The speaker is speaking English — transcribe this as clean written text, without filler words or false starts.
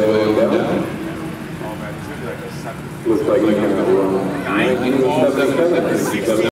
way down. Looks like you can run 9.77.